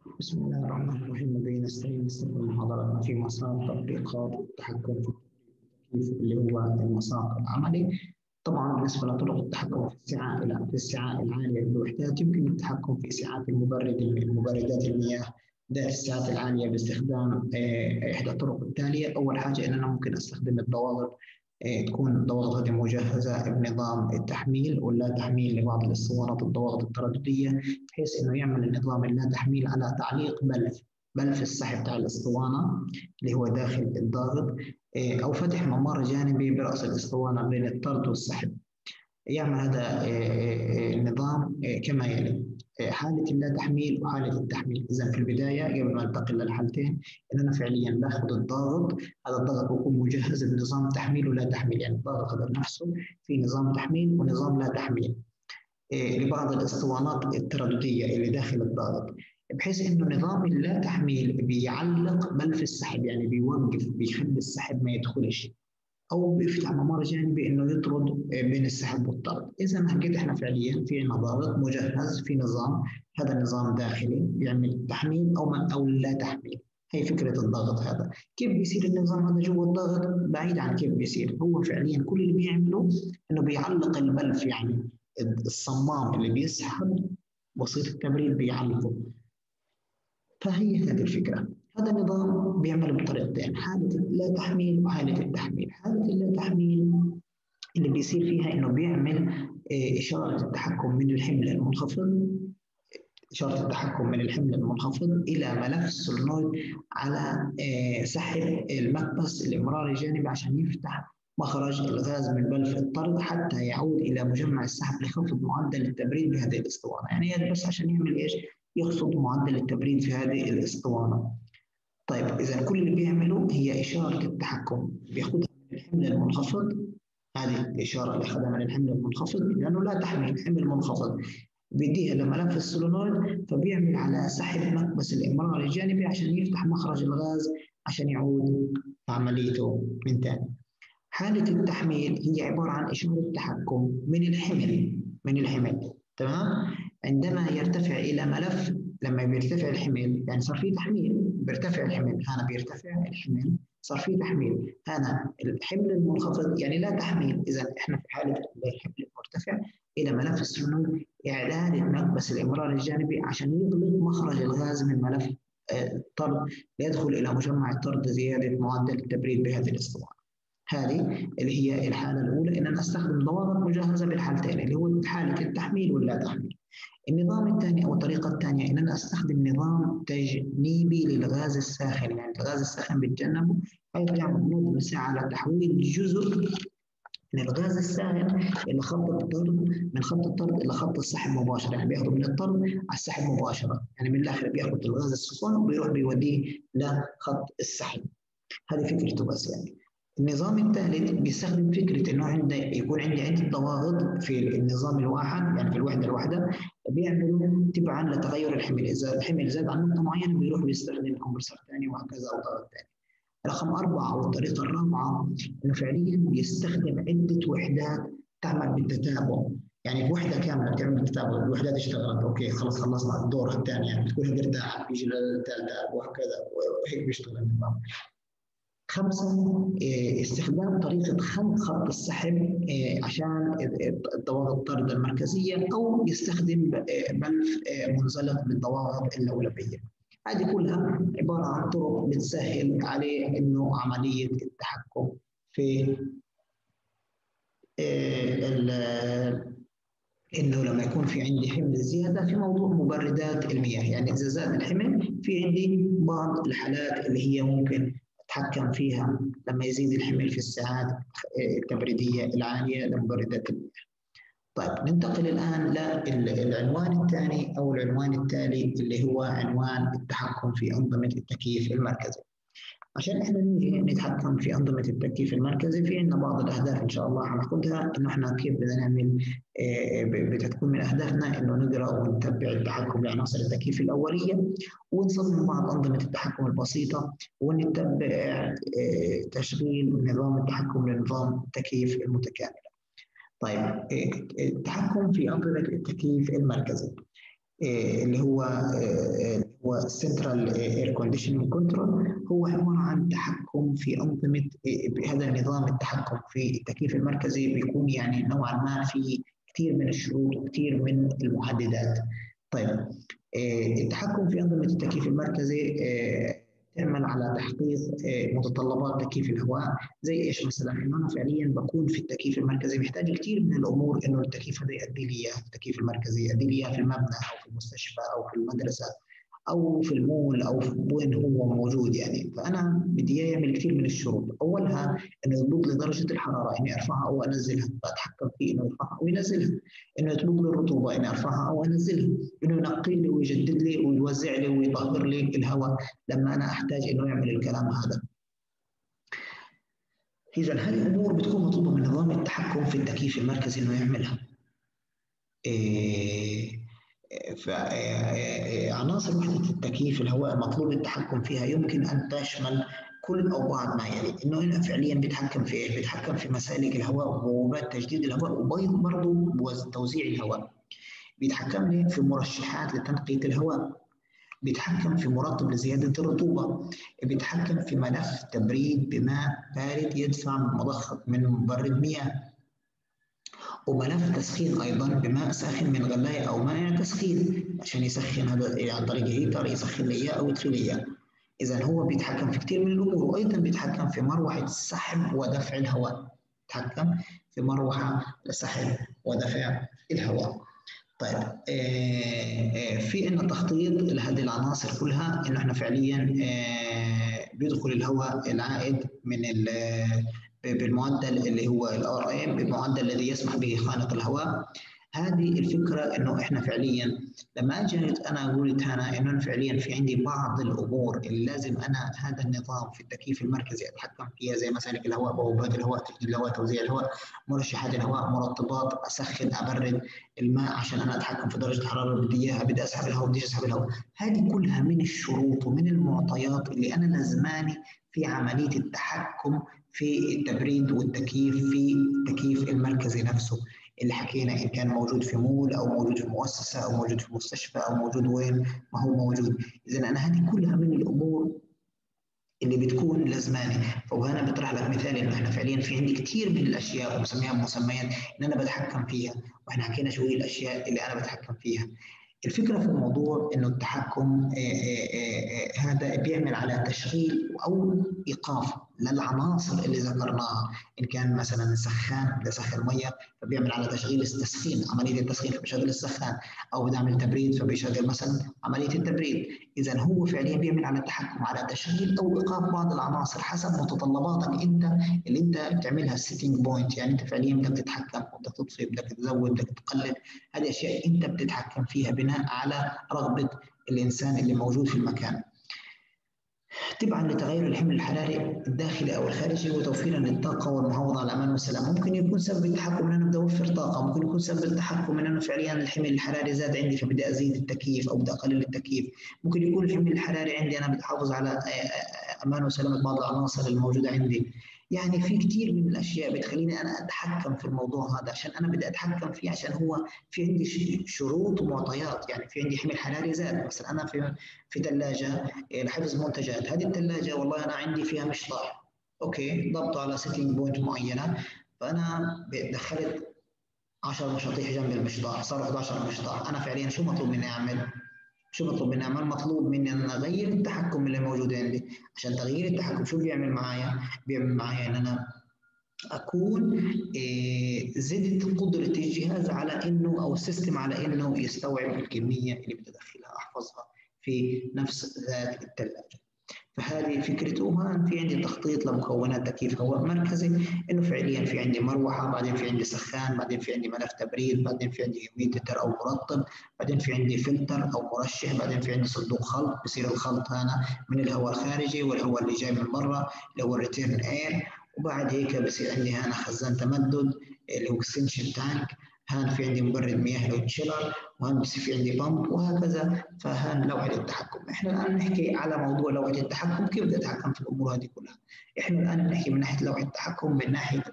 بسم الله الرحمن الرحيم. به نستعين محاضرتنا في مسار تطبيقات التحكم في التكييف اللي هو المسار العملي. طبعا بالنسبة لطرق التحكم في السعات العالية للوحدات، يمكن التحكم في سعات مبردات المياه ذات السعات العالية باستخدام إحدى الطرق التالية. أول حاجة أننا ممكن أستخدم الضوابط، تكون الضوابط هذه مجهزة بنظام التحميل ولا تحميل لبعض الاسطوانات الضوابط الترددية، بحيث انه يعمل النظام اللا تحميل على تعليق بلف السحب تاع الاسطوانه اللي هو داخل الضاغط، او فتح ممر جانبي براس الاسطوانه بين الطرد والسحب. يعمل هذا النظام كما يلي: حالة اللا تحميل وحالة التحميل. إذا في البداية قبل ما ننتقل للحالتين، إن أنا فعليا باخذ الضغط، هذا الضغط بيكون مجهز بنظام تحميل ولا تحميل، يعني الضغط هذا نفسه في نظام تحميل ونظام لا تحميل لبعض الاسطوانات الترددية اللي داخل الضغط، بحيث إنه نظام اللا تحميل بيعلق بلف السحب، يعني بيوقف بيخلي السحب ما يدخلش، او بيفتح ممر جانبي انه يطرد بين السحب والطرد. اذا هكذا احنا فعليا في ضابط مجهز في نظام، هذا النظام داخلي بيعمل تحميل او لا تحميل. هي فكره الضغط هذا. كيف بيصير النظام هذا جوا الضغط؟ بعيد عن كيف بيصير، هو فعليا كل اللي بيعمله انه بيعلق البلف، يعني الصمام اللي بيسحب وسيط التبريد بيعلقه. فهي هذه الفكرة. هذا النظام بيعمل بطريقتين: حالة اللا تحميل وحالة التحميل. حالة اللا تحميل اللي بيصير فيها إنه بيعمل إشارة التحكم من الحمل المنخفض، إشارة التحكم من الحمل المنخفض إلى ملف السولنويد على سحب المكبس الإمراري الجانبي عشان يفتح مخرج الغاز من بلف الطرد حتى يعود إلى مجمع السحب لخفض معدل التبريد بهذه الأسطوانة. يعني هي بس عشان يعمل إيش؟ يخفض معدل التبريد في هذه الأسطوانة. طيب إذا كل اللي بيعمله هي إشارة التحكم، بياخدها من الحمل المنخفض. هذه الإشارة اللي أخذها من الحمل المنخفض لأنه لا تحمل حمل منخفض، بيديها لملف السولونويد، فبيعمل على سحب مكبس الإمرار الجانبي عشان يفتح مخرج الغاز عشان يعود عمليته من تاني. حالة التحميل هي عبارة عن إشارة تحكم من الحمل. تمام. عندما يرتفع إلى ملف، لما بيرتفع الحمل يعني صار في تحميل، بيرتفع الحمل، هنا بيرتفع الحمل صار في تحميل، هنا الحمل المنخفض يعني لا تحميل. إذا إحنا في حالة الحمل المرتفع إلى ملف السولنويد، إعداد المكبس الإمرار الجانبي عشان يغلق مخرج الغاز من ملف الطرد ليدخل إلى مجمع الطرد لزيادة معدل التبريد بهذه الاسطوانة. هذه اللي هي الحالة الأولى، إن أنا أستخدم ضوابط مجهزة بالحالتين اللي هو حالة التحميل واللا تحميل. النظام الثاني أو الطريقة الثانية إن أنا أستخدم نظام تجنيبي للغاز الساخن، يعني الغاز الساخن بتجنبه، حيث يعمل بيساعد على تحويل جزء من الغاز الساخن إلى خط الطرد، من خط الطرد إلى خط السحب مباشرة، يعني بياخده من الطرد على السحب مباشرة، يعني من الآخر بياخد الغاز السخن وبيروح بيوديه لخط السحب. هذه فكرته بس. يعني النظام الثالث بيستخدم فكرة إنه يكون عندي عدة ضوابط في النظام الواحد، يعني في الوحدة الواحدة، بيعملوا تبعا لتغير الحمل. إذا الحمل زاد عن نقطة معينة بيروح بيستخدم كمبرسور ثاني وهكذا أو ضغط ثاني. رقم أربعة أو الطريقة الرابعة إنه فعليا بيستخدم عدة وحدات تعمل بالتتابع. يعني بوحدة كاملة بتعمل بالتتابع، الوحدات اشتغلت أوكي خلاص خلصنا الدور الثاني، يعني بتكون مرتاحة بيجي للثالثة وهكذا، وهيك بيشتغل النظام. خمسة، استخدام طريقة خلق خط السحب عشان ضوابط الطرد المركزية، أو يستخدم بلف منزلق بالضوابط اللولبية. هذه كلها عبارة عن طرق بتسهل عليه إنه عملية التحكم في إنه لما يكون في عندي حمل زيادة في موضوع مبردات المياه. يعني إذا زاد الحمل في عندي بعض الحالات اللي هي ممكن أتحكم فيها لما يزيد الحمل في الساعات التبريدية العالية لمبردات المياه. طيب ننتقل الآن للعنوان الثاني أو العنوان التالي اللي هو عنوان التحكم في أنظمة التكييف المركزي. عشان احنا نيجي نتحكم في انظمه التكييف المركزي، في عندنا بعض الاهداف ان شاء الله هناخدها، انه احنا كيف بدنا نعمل. بتكون من اهدافنا انه نقرا ونتبع التحكم لعناصر التكييف الاوليه، ونصمم بعض انظمه التحكم البسيطه، ونتبع تشغيل نظام التحكم لنظام التكييف المتكامل. طيب التحكم في انظمه التكييف المركزي اللي هو هو السنترال اير كونديشننج كنترول، هو عباره عن تحكم في انظمه. هذا النظام التحكم في التكييف المركزي بيكون يعني نوعا ما في كثير من الشروط وكثير من المحددات. طيب، التحكم في انظمه التكييف المركزي تعمل على تحقيق متطلبات تكييف الهواء. زي ايش مثلا؟ انه انا فعليا بكون في التكييف المركزي محتاج كثير من الامور، انه التكييف هذا يؤدي لي اياها، التكييف المركزي يؤدي لي اياها في المبنى او في المستشفى او في المدرسه او في المول او في وين هو موجود يعني. فانا بدي يعمل كثير من الشروط، اولها انه يضبط لي درجه الحراره اني ارفعها او انزلها، بتحكم فيه انه يرفعها او ينزلها. انه يضبط لي الرطوبه اني ارفعها او انزلها. انه ينقي لي ويجدد لي ويوزع لي ويطهر لي الهواء لما انا احتاج انه يعمل الكلام هذا. اذا هذه الامور بتكون مطلوبه من نظام التحكم في التكييف المركزي انه يعملها. إيه فعناصر وحدة التكييف الهواء مطلوب التحكم فيها يمكن أن تشمل كل أو بعض ما يلي. إنه هنا فعليا بيتحكم في إيش؟ بيتحكم في مسالك الهواء وبوابات تجديد الهواء وبرضه توزيع الهواء. بيتحكم لي في مرشحات لتنقية الهواء. بيتحكم في مرطب لزيادة الرطوبة. بيتحكم في ملف تبريد بماء بارد يدفع من مبرد مياه. وملف تسخين أيضا بماء ساخن من غلاية أو مائع تسخين عشان يسخن هذا عن طريق هيتر، يسخن لي إياه أو يطفي لي إياه. إذا هو بيتحكم في كثير من الأمور. وأيضا بيتحكم في مروحة سحب ودفع الهواء. بيتحكم في مروحة لسحب ودفع الهواء. طيب، في عندنا تخطيط لهذه العناصر كلها، انه احنا فعليا بيدخل الهواء العائد من بالمعدل اللي هو الار ام، بالمعدل الذي يسمح به خانق الهواء. هذه الفكره، انه احنا فعليا لما اجي انا اقول هنا انه فعليا في عندي بعض الامور اللي لازم انا هذا النظام في التكييف المركزي اتحكم فيها، زي مسالك الهواء، بوابات الهواء، تجديد الهواء، توزيع الهواء، مرشحات الهواء، مرطبات، اسخن، ابرد الماء عشان انا اتحكم في درجه الحراره اللي بدي اياها، بدي اسحب الهواء، بديش اسحب الهواء. هذه كلها من الشروط ومن المعطيات اللي انا لازماني في عمليه التحكم في التبريد والتكييف في التكييف المركزي نفسه، اللي حكينا ان كان موجود في مول او موجود في مؤسسه او موجود في مستشفى او موجود وين ما هو موجود. اذا انا هذه كلها من الامور اللي بتكون لازماني. فانا بطرح لك مثال انه احنا فعليا في عندي كثير من الاشياء ومسميها مسميات ان انا بتحكم فيها، واحنا حكينا شو هي الاشياء اللي انا بتحكم فيها. الفكره في الموضوع انه التحكم هذا بيعمل على تشغيل او ايقاف للعناصر اللي ذكرناها. ان كان مثلا سخان بدي اسخن ميه، فبيعمل على تشغيل التسخين، عمليه التسخين فبيشغل السخان، او بدي اعمل تبريد فبيشغل مثلا عمليه التبريد. اذا هو فعليا بيعمل على التحكم على تشغيل او ايقاف بعض العناصر حسب متطلباتك انت اللي انت بتعملها السيتنج بوينت. يعني انت فعليا بدك تتحكم، بدك تطفي، بدك تزود، بدك تقلل. هذه اشياء انت بتتحكم فيها بناء على رغبه الانسان اللي موجود في المكان. تبعا لتغير الحمل الحراري الداخلي او الخارجي وتوفيرا للطاقه والمحافظه على الامان والسلام. ممكن يكون سبب التحكم ان انا بدي اوفر طاقه، ممكن يكون سبب التحكم ان انا فعليا الحمل الحراري زاد عندي فبدي ازيد التكييف او بدي اقلل التكييف. ممكن يكون الحمل الحراري عندي انا بدي احافظ على امان وسلامه بعض العناصر الموجوده عندي. يعني في كثير من الاشياء بتخليني انا اتحكم في الموضوع هذا، عشان انا بدي اتحكم فيه، عشان هو في عندي شروط ومعطيات. يعني في عندي حمل حراري زاد، مثلا انا في ثلاجه لحفظ منتجات، هذه الثلاجه والله انا عندي فيها مشطح، اوكي، ضبطه على سيتنج بوينت معينه، فانا دخلت 10 مشاطيح جنب المشطح، صار 11 مشطح. انا فعليا شو مطلوب مني اعمل؟ شو مطلوب مني اعمل؟ مطلوب مني ان انا اغير التحكم اللي موجود عندي. عشان تغيير التحكم شو بيعمل معايا؟ بيعمل معايا ان انا اكون زدت قدره الجهاز على انه، او السيستم على انه يستوعب الكميه اللي بدي ادخلها احفظها في نفس ذات الثلاجه. فهذه فكرته. وهان في عندي تخطيط لمكونات تكييف هواء مركزي، انه فعليا في عندي مروحه، بعدين في عندي سخان، بعدين في عندي ملف تبريد، بعدين في عندي هيوميديتر او مرطب، بعدين في عندي فلتر او مرشح، بعدين في عندي صندوق خلط. بصير الخلط هنا من الهواء الخارجي والهواء اللي جاي من برا اللي هو الريتيرن اير. وبعد هيك بصير عندي هنا خزان تمدد اللي هو اكستنشن تانك. هان في عندي مبرد مياه اللي هو تشيلر، وهان بصير في عندي بامب، وهكذا. فهان لوحه التحكم. احنا الان نحكي على موضوع لوحه التحكم، كيف بدي اتحكم في الامور هذه كلها. احنا الان بنحكي من ناحيه لوحه التحكم، من ناحيه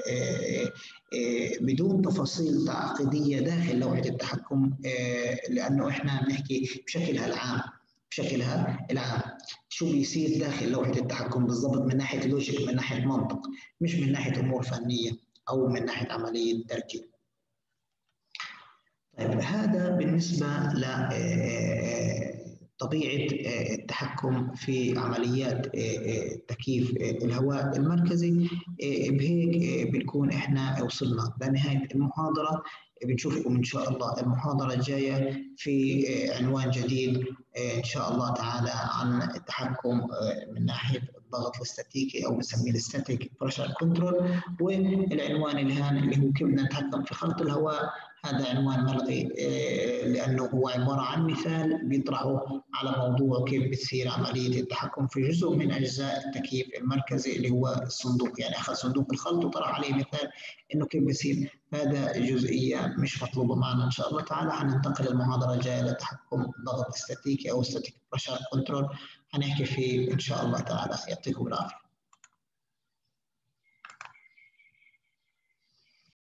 بدون تفاصيل تعقيديه داخل لوحه التحكم، لانه احنا بنحكي بشكلها العام. بشكلها العام. شو بيصير داخل لوحة التحكم بالضبط من ناحية لوجيك، من ناحية منطق، مش من ناحية أمور فنية أو من ناحية عملية تركيب. طيب هذا بالنسبة لطبيعة التحكم في عمليات تكييف الهواء المركزي. بهيك بنكون احنا وصلنا لنهاية المحاضرة. بنشوفكم إن شاء الله المحاضرة الجاية في عنوان جديد إن شاء الله تعالى عن التحكم من ناحية الضغط الاستاتيكي أو بنسميه الستاتيك بريشر كنترول. والعنوان الهام اللي هو كيف بدنا نتحكم في خلط الهواء، هذا عنوان ملغي لأنه هو عبارة عن مثال بيطرحه على موضوع كيف بتصير عملية التحكم في جزء من أجزاء التكييف المركزي اللي هو الصندوق. يعني أخذ صندوق الخلط وطرح عليه مثال إنه كيف بصير. هذا جزئية مش مطلوبة معنا إن شاء الله تعالى. حننتقل المحاضرة الجاية لتحكم ضغط استاتيكي أو static pressure control، حنحكي فيه إن شاء الله تعالى. يعطيكم العافية.